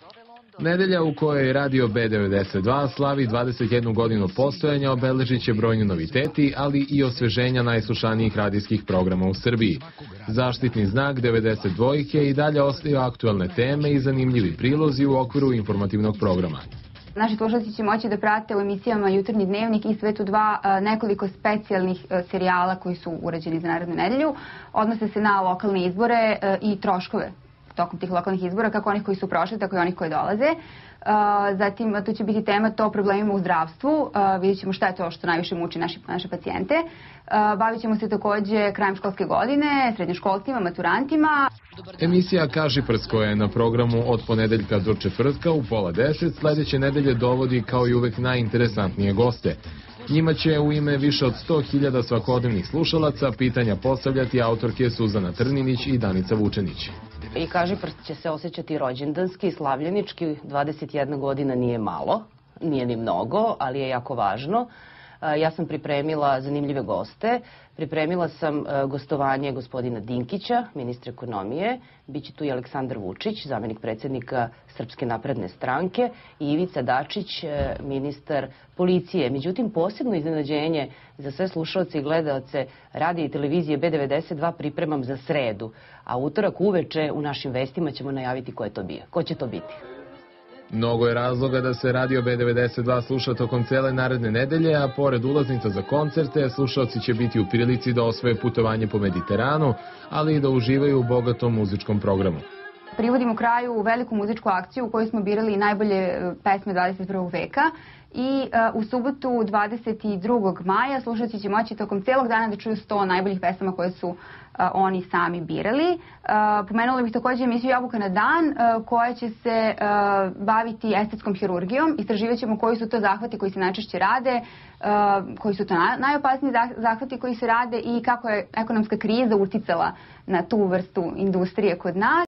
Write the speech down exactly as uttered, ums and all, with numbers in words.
Nedelja u kojoj radio B devedeset dva slavi dvadeset jednu godinu postojanja obeležit će brojni noviteti, ali i osveženja najslušanijih radijskih programa u Srbiji. Zaštitni znak devedeset dvojke i dalje ostaju aktuelne teme i zanimljivi prilozi u okviru informativnog programa. Naši slušalci će moći da prate u emisijama Jutarnji dnevnik i Svetu dva nekoliko specijalnih serijala koji su urađeni za narednu nedelju. Odnose se na lokalne izbore i troškove tokom tih lokalnih izbora, kako onih koji su prošli, tako i onih koji dolaze. Zatim, tu će biti tema to problemima u zdravstvu. Vidjet ćemo šta je to što najviše muči naši, naše pacijente. Bavit ćemo se takođe krajem školske godine, srednjoškolcima, maturantima. Emisija Kaži prsko je na programu od ponedeljka do četvrtka u pola deset. Sledeće nedelje dovodi kao i uvek najinteresantnije goste. Njima će u ime više od sto hiljada svakodnevnih slušalaca pitanja postavljati autorke Suzana Trninić i Danica Vučenić. I Kažiprst će se osjećati rođendanski, slavljenički, dvadeset jedna godina nije malo, nije ni mnogo, ali je jako važno. Ja sam pripremila zanimljive goste, pripremila sam gostovanje gospodina Dinkića, ministra ekonomije, biće tu i Aleksandar Vučić, zamenik predsjednika Srpske napredne stranke, i Ivica Dačić, ministar policije. Međutim, posebno iznenađenje za sve slušaoce i gledaoce radija i televizije B devedeset dva pripremam za sredu, a utorak uveče u našim vestima ćemo najaviti ko je to bio, ko će to biti. Mnogo je razloga da se radio B devedeset dva sluša tokom cele naredne nedelje, a pored ulaznica za koncerte, slušalci će biti u prilici da osvoje putovanje po Mediteranu, ali i da uživaju u bogatom muzičkom programu. Privodimo kraju veliku muzičku akciju u kojoj smo birali najbolje pesme dvadeset prvog veka i uh, u subotu dvadeset drugog maja slušalci će moći tokom celog dana da čuju sto najboljih pesama koje su uh, oni sami birali. Uh, pomenula bih takođe emisiju Jabuka na dan uh, koja će se uh, baviti estetskom hirurgijom. Istraživat ćemo koji su to zahvati koji se najčešće rade, uh, koji su to naj, najopasniji zahvati koji se rade i kako je ekonomska kriza uticala na tu vrstu industrije kod nas.